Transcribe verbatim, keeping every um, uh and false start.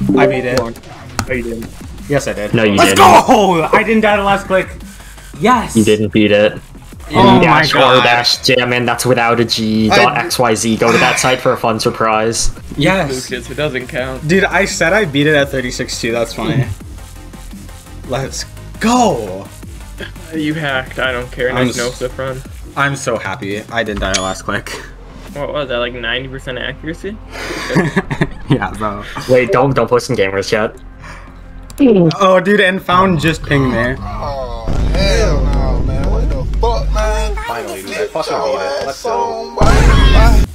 I beat it. Oh, you didn't. Yes, I did. No, you Let's didn't. Let's go! I didn't die the last click. Yes! You didn't beat it. Oh E my dash god. R dash jam, and that's without a G. Dot X Y Z. Go to that site for a fun surprise. Yes. Lucas, it doesn't count. Dude, I said I beat it at thirty-six too. That's funny. Let's go. You hacked. I don't care. I'm Nice no flip run. I'm so happy I didn't die the last click. What was that? Like ninety percent accuracy? Yeah, bro. Wait, don't don't post in gamers chat. Oh, dude, and found just pinged me. Oh, hell no, man. What the fuck, man? Finally, dude. I fucking beat it. Let's go. Bye.